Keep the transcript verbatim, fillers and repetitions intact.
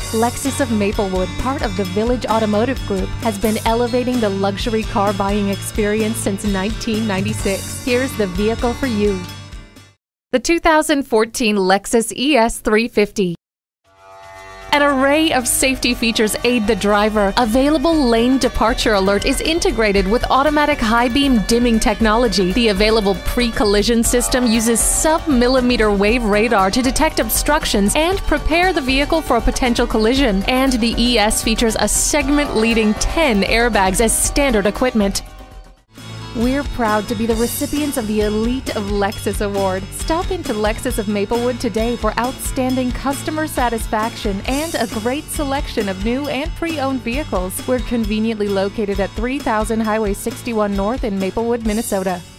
Lexus of Maplewood, part of the Village Automotive Group, has been elevating the luxury car buying experience since nineteen ninety-six. Here's the vehicle for you. The two thousand fourteen Lexus E S three fifty. An array of safety features aid the driver. Available lane departure alert is integrated with automatic high beam dimming technology. The available pre-collision system uses sub-millimeter wave radar to detect obstructions and prepare the vehicle for a potential collision. And the E S features a segment-leading ten airbags as standard equipment. We're proud to be the recipients of the Elite of Lexus Award. Stop into Lexus of Maplewood today for outstanding customer satisfaction and a great selection of new and pre-owned vehicles. We're conveniently located at three thousand Highway sixty-one North in Maplewood, Minnesota.